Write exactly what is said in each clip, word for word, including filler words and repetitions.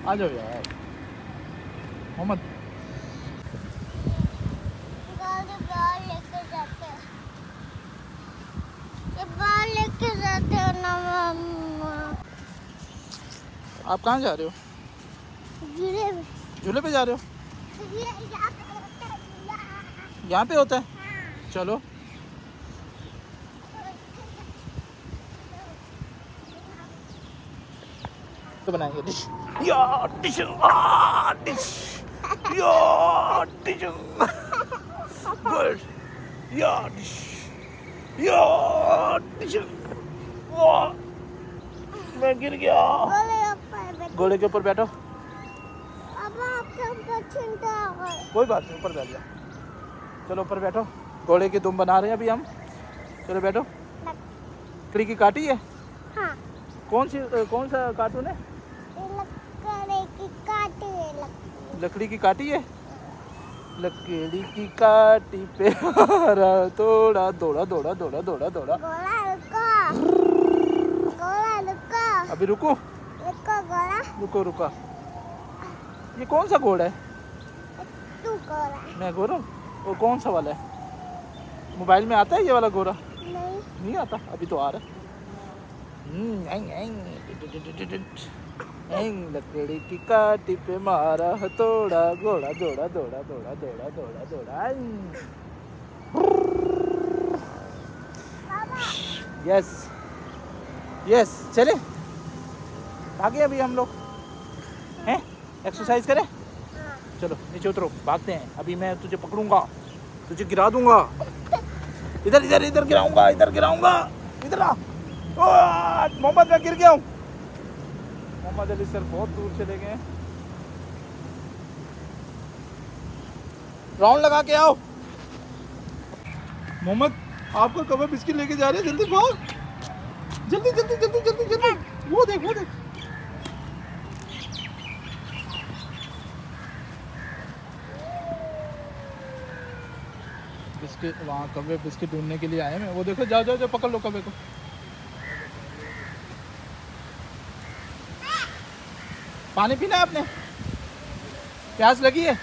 आ जाओ यार मोहम्मद। लेके जाते हो ना मम्मा। आप कहाँ जा रहे हो? झूले पे। झूले पे जा रहे हो? यहाँ पे होता है? हाँ। चलो तो बनाएंगे डिश। या डिश आ डिश या डिश गुड या डिश या डिश। वाह मैं गिर गया। घोड़े के ऊपर बैठो। कोई बात नहीं ऊपर बैठ जाओ। चलो ऊपर बैठो। घोड़े की दुम बना रहे हैं अभी हम। चलो बैठो। लकड़ी की काटी है? हाँ। कौन सी कौन सा कार्टून है? लकड़ी की काटी है। लकड़ी की काटी है। लकड़ी की काटी पे हरा थोड़ा दौड़ा दौड़ा दौड़ा दौड़ा दौड़ा। घोड़ा रुको। घोड़ा रुको। अभी रुको। रुको घोड़ा। रुको रुको। ये कौन सा घोड़ा है? तू घोड़ा। मैं घोड़ा हूँ? वो कौन सा वाला है? मोबाइल में आता है ये वाला घोड़ा? नहीं। नहीं आता अभी तो आ रहा है। लकड़ी की काटी पे मारा हथौड़ा घोड़ा दौड़ा दौड़ा दौड़ा दौड़ा दौड़ा दौड़ा। यस यस चले भागे अभी हम लोग हैं। एक्सरसाइज करें? चलो नीचे उतरो भागते हैं। अभी मैं तुझे पकड़ूंगा तुझे गिरा दूंगा। इधर इधर इधर गिराऊंगा इधर गिराऊंगा। इधर आ। मोहम्मद मैं गिर गया हूँ। मोहम्मद अली सर बहुत दूर चले गए। राउंड लगा के आओ। मोहम्मद आपका कवर बिस्किट लेके जा रहे हैं। जल्दी भाग जल्दी जल्दी जल्दी जल्दी जल्दी। वो देख वो देख। बिस्किट वहाँ कवे बिस्किट ढूंढने के लिए आए हैं। वो देखो जाओ जाओ जाओ पकड़ लो कवे को। पानी पीना है आपने? प्यास लगी है?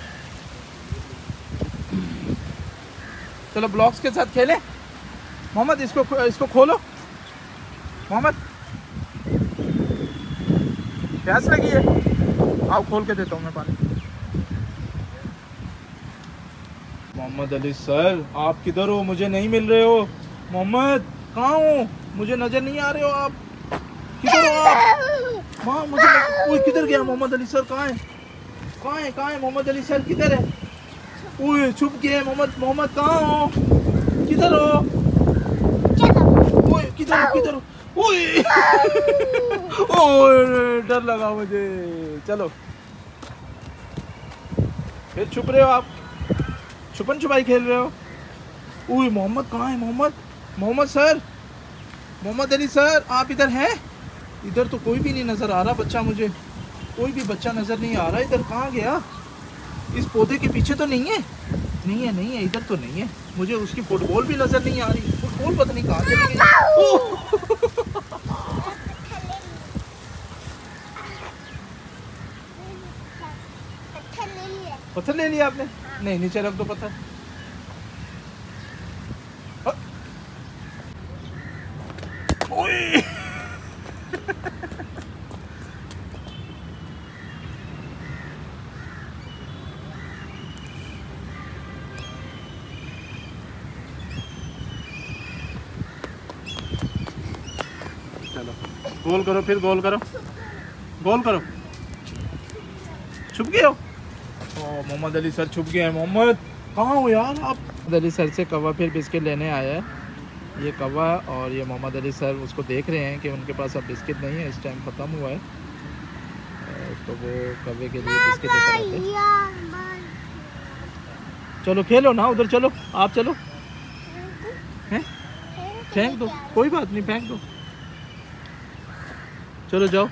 चलो ब्लॉक्स के साथ खेलें। मोहम्मद इसको इसको खोलो। मोहम्मद प्यास लगी है? आओ खोल के देता हूँ मैं पानी। मोहम्मद अली सर आप किधर हो? मुझे नहीं मिल रहे हो। मोहम्मद कहाँ हो? मुझे नजर नहीं आ रहे हो आप। किधर हो आप? माँ मुझे ओए किधर गया मोहम्मद अली सर? कहाँ है कहाँ है कहाँ है मोहम्मद अली सर किधर है? ओए छुप गए मोहम्मद। मोहम्मद कहाँ हो? किधर हो? ओए किधर हो किधर हो? ओए ओए डर लगा मुझे। चलो फिर छुप रहे हो आप? छुपन छुपाई खेल रहे हो? ओए मोहम्मद कहाँ है? मोहम्मद मोहम्मद सर मोहम्मद अली सर आप इधर हैं? इधर तो कोई भी नहीं नज़र आ रहा बच्चा। मुझे कोई भी बच्चा नज़र नहीं आ रहा। इधर कहाँ गया? इस पौधे के पीछे तो नहीं है? नहीं है नहीं है इधर तो नहीं है। मुझे उसकी फुटबॉल भी नज़र नहीं आ रही। फुटबॉल पता नहीं कहाँ चली गई। पत्थर ले लिया आपने? नहीं नीचे रख दो पत्थर। ओए चलो गोल करो फिर गोल करो गोल करो। छुप गए हो? ओ मोहम्मद अली सर छुप गए हैं। मोहम्मद कहाँ हो यार आप? मोहम्मद अली सर से कौवा फिर बिस्किट लेने आया है। ये कौवा और ये मोहम्मद अली सर उसको देख रहे हैं कि उनके पास अब बिस्किट नहीं है। इस टाइम ख़त्म हुआ है तो वो कौवे के लिए बिस्किट लेकर आते हैं। चलो खेलो ना उधर। चलो आप चलो। हैं फेंक दो कोई बात नहीं फेंक दो। चलो जाओ।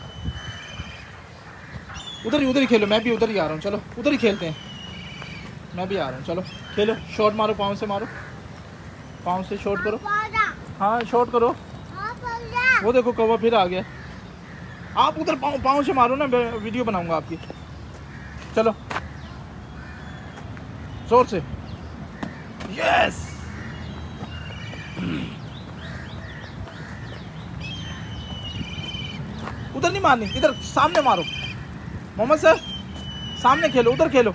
उधर ही उधर ही खेलो। मैं भी उधर ही आ रहा हूँ। चलो उधर ही खेलते हैं। मैं भी आ रहा हूँ, चलो खेलो। शॉट मारो, पाँव से मारो, पाँव से शॉट करो। हाँ शॉट करो। वो देखो कौवा फिर आ गया। आप उधर पाँव पाँव से मारो ना, वीडियो बनाऊंगा आपकी। चलो जोर से। यस। उधर नहीं मारनी, इधर सामने मारो। मोहम्मद सर सामने खेलो, उधर खेलो।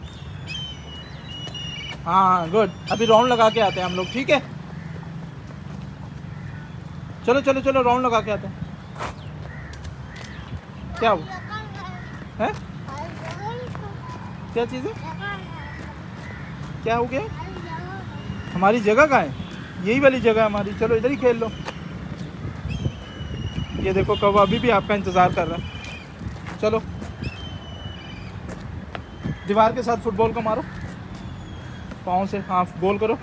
हाँ गुड। अभी राउंड लगा के आते हैं हम लोग, ठीक है? चलो चलो चलो राउंड लगा के आते हैं। क्या हुआ है? क्या चीज़ है? क्या हो गया? हमारी जगह कहाँ है? यही वाली जगह है हमारी। चलो इधर ही खेल लो। ये देखो कौवा अभी भी आपका इंतज़ार कर रहा है। चलो दीवार के साथ फुटबॉल को मारो, पाँव से। हाँ गोल करो।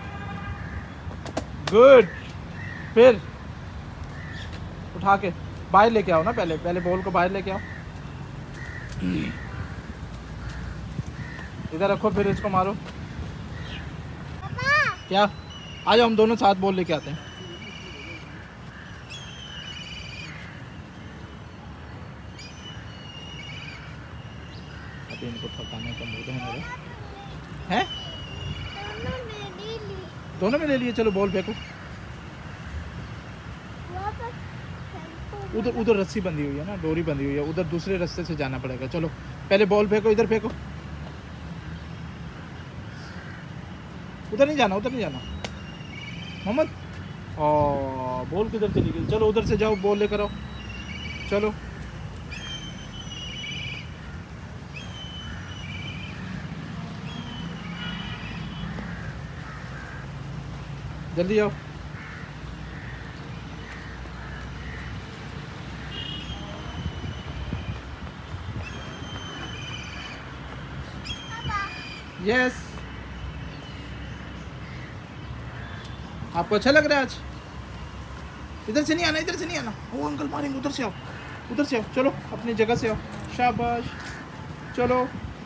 गुड। फिर उठा के बाहर लेके आओ ना, पहले पहले बॉल को बाहर लेके आओ। इधर रखो, फिर इसको मारो। क्या? आ जाओ हम दोनों साथ बॉल लेके आते हैं। अभी इनको थकाने का मूड है मेरे। हैं? दोनों में ले लिए। चलो बॉल फेंको। उधर उधर रस्सी बंधी हुई है ना, डोरी बंधी हुई है, उधर दूसरे रास्ते से जाना पड़ेगा। चलो पहले बॉल फेंको, इधर फेंको। उधर नहीं जाना, उधर नहीं जाना मोहम्मद। ओ बॉल किधर चली गई? चलो उधर से जाओ, बॉल लेकर आओ। चलो जल्दी आओ। यस। आपको अच्छा लग रहा है आज? इधर से नहीं आना, इधर से नहीं आना। वो अंकल मारेंगे, उधर से आओ, उधर से आओ। चलो अपनी जगह से आओ। शाबाश। चलो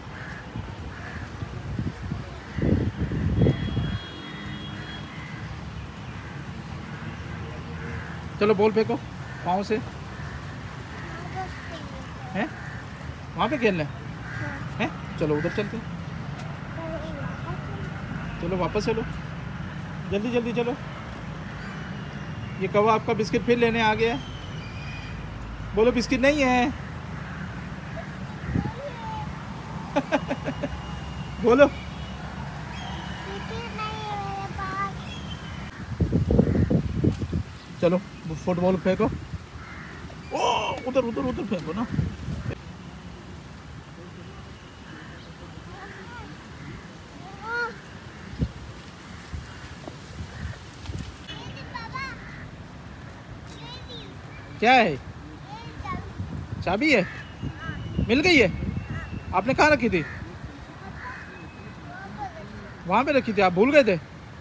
चलो बॉल फेंको पाँव से। हैं? वहाँ पे खेलना है? हैं? चलो उधर चलते हैं। चलो वापस चलो, जल्दी जल्दी चलो। ये कौवा आपका बिस्किट फिर लेने आ गया है। बोलो बिस्किट नहीं है। बोलो। चलो फुटबॉल फेंको। ओ उधर उधर उधर फेंको ना। क्या है? चाबी है? मिल गई है? आपने कहाँ रखी थी? वहाँ पे रखी थी, आप भूल गए थे?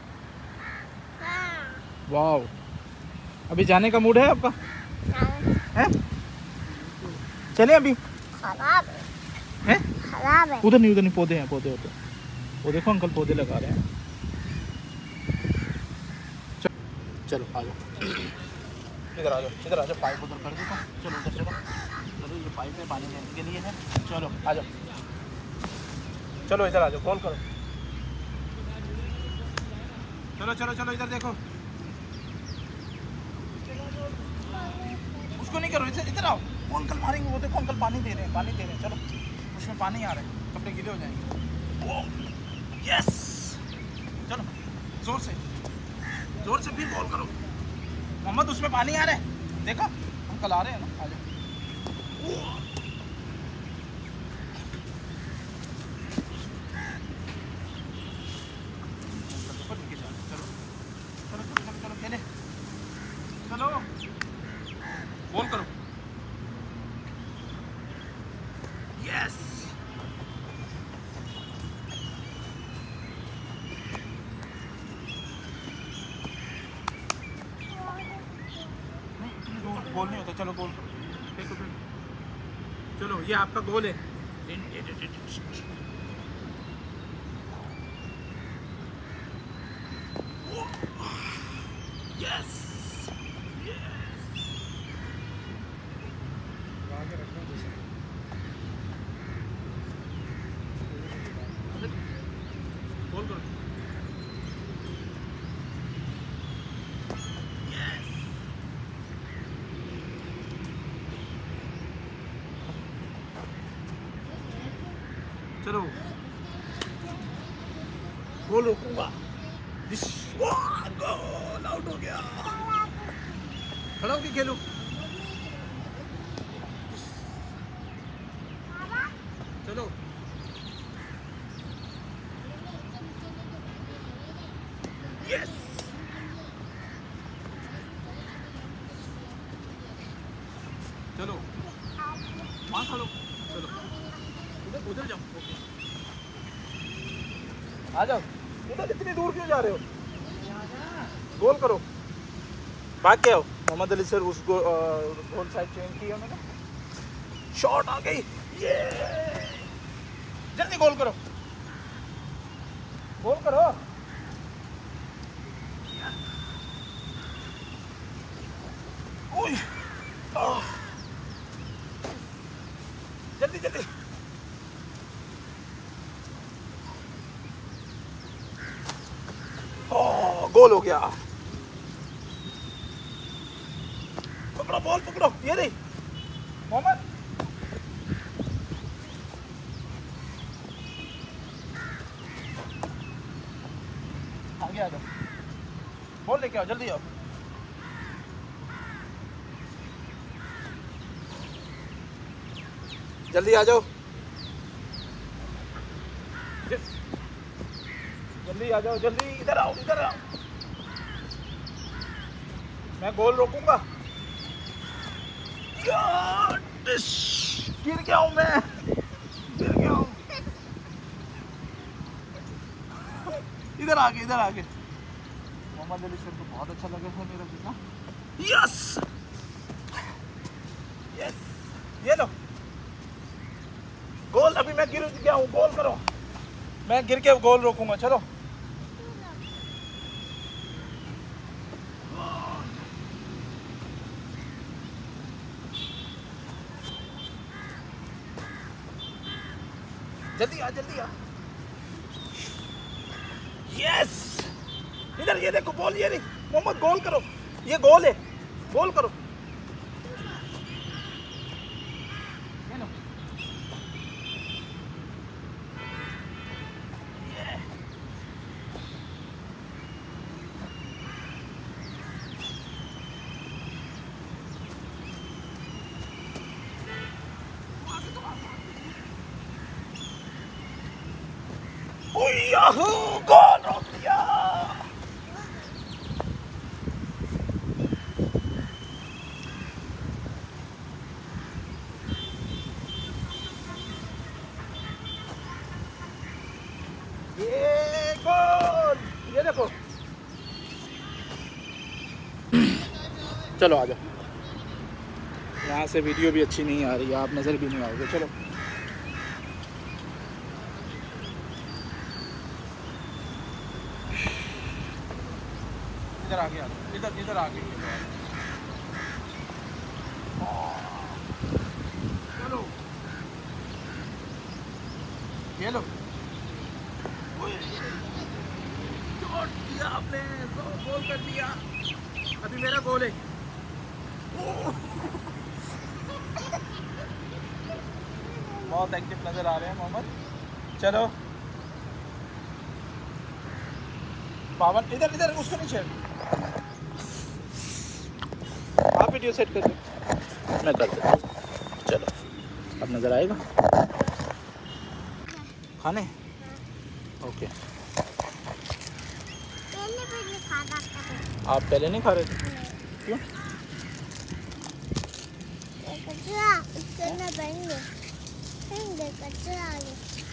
वाह। अभी जाने का मूड है आपका? है? चले अभी? खराब है? खराब है। उधर नहीं, उधर नहीं, पौधे हैं, पौधे होते। वो देखो अंकल पौधे लगा रहे हैं। चलो आ जाओ, इधर आ जाओ, इधर आ जाओ। पाइप उधर कर देता हूँ। चलो उधर चलो। चलो ये पाइप है, पानी देने के लिए है। चलो आ जाओ, चलो इधर आ जाओ, कॉल करो। चलो चलो चलो इधर देखो। उसको नहीं करो, इधर इधर आओ। वो अंकल मारेंगे, वो देखो अंकल पानी दे रहे हैं, पानी दे रहे हैं। चलो उसमें पानी आ रहा है, कपड़े गीले हो जाएंगे। यस। चलो जोर से, जोर से फिर बॉल करो। मोहम्मद उसमें पानी आ रहा है, देखा अंकल आ रहे हैं ना। आ जाओ। चलो चलो चलो चलो खेले। चलो बॉल करो। यस। गोल नहीं होता। चलो गोल करो, फेंको फेंको। चलो ये आपका गोल है। चलो गोल रोकूंगा। गोल आउट हो गया। खड़ा होके खेलो। चलो यस। चलो वहाँ खड़ो। चलो उधर उधर जाओ। ओके आ जाओ। उधर इतनी दूर क्यों जा रहे हो? गोल करो। भाग के आओ। मोहम्मद अली सर उस गोल साइड चेंज की उन्होंने। शॉट आ गई। ये जल्दी गोल करो। गोल करो। ओए जल्दी जल्दी। ओ गोल हो गया। पकड़ो बॉल पकड़ो। ये नहीं मोहम्मद। आगे आ जाओ। बॉल लेके आओ जल्दी आओ। जल्दी आ जाओ। जल्दी आ जाओ। जल्दी इधर आओ इधर आओ। मैं गोल रोकूंगा। गिर गया हूं मैं। गिर गया हूं। इधर आगे इधर आगे। मोहम्मद अली सर को बहुत अच्छा लगा है मेरा जीतना। Yes yes. ये लो गोल। अभी मैं गिर गया हूँ। गोल करो। मैं गिर के गोल रोकूंगा। चलो जल्दी आ जल्दी आ। यस इधर ये देखो बॉल। ये नहीं मोहम्मद गोल करो। ये गोल है। गोल करो। ये लो। ये याहू गोल हो गया। ये गोल। ये देखो। चलो आ जाओ। यहाँ से वीडियो भी अच्छी नहीं आ रही है। आप नज़र भी नहीं आओगे। चलो इधर आगे आ। इधर इधर आगे। चलो ये लो। शॉट दिया आपने। गोल कर दिया। अभी मेरा गोल है। बहुत एक्टिव नजर आ रहे हैं मोहम्मद। चलो बावन इधर इधर उसको नहीं छेड़। आप वीडियो सेट कर दो। मैं कर देता हूँ। चलो अब नज़र आएगा खाने। ओके पहले पहले खाना था। आप पहले नहीं खा रहे थे? क्यों? कचरा उसके ना बनेंगे। कचरा